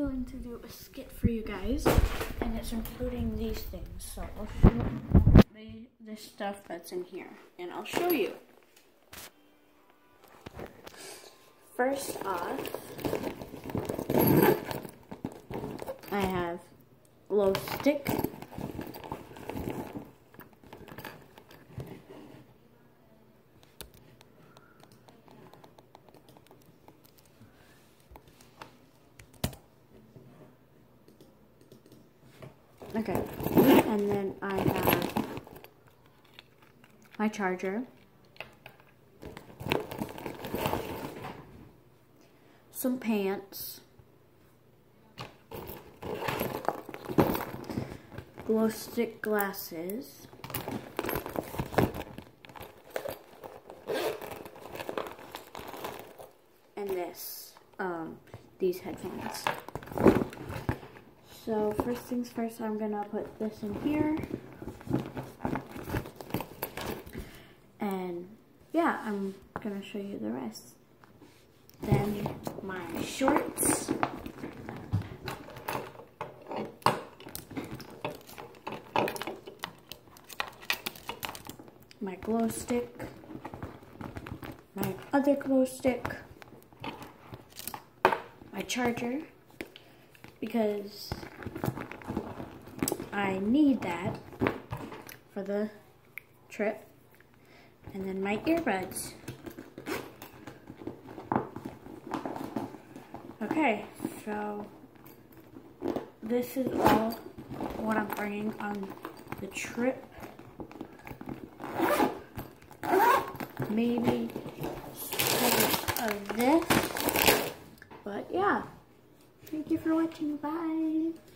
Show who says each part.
Speaker 1: going to do a skit for you guys, and it's including these things. So I'll show you this stuff that's in here, and I'll show you. First off, I have glow stick. Okay, and then I have my charger, some pants, glow stick glasses, and these headphones. So first things first, I'm gonna put this in here, and yeah, I'm gonna show you the rest. Then my shorts, my glow stick, my other glow stick, my charger, because I need that for the trip, and then my earbuds. Okay, so this is all what I'm bringing on the trip. Maybe some of this, but yeah. Thank you for watching. Bye.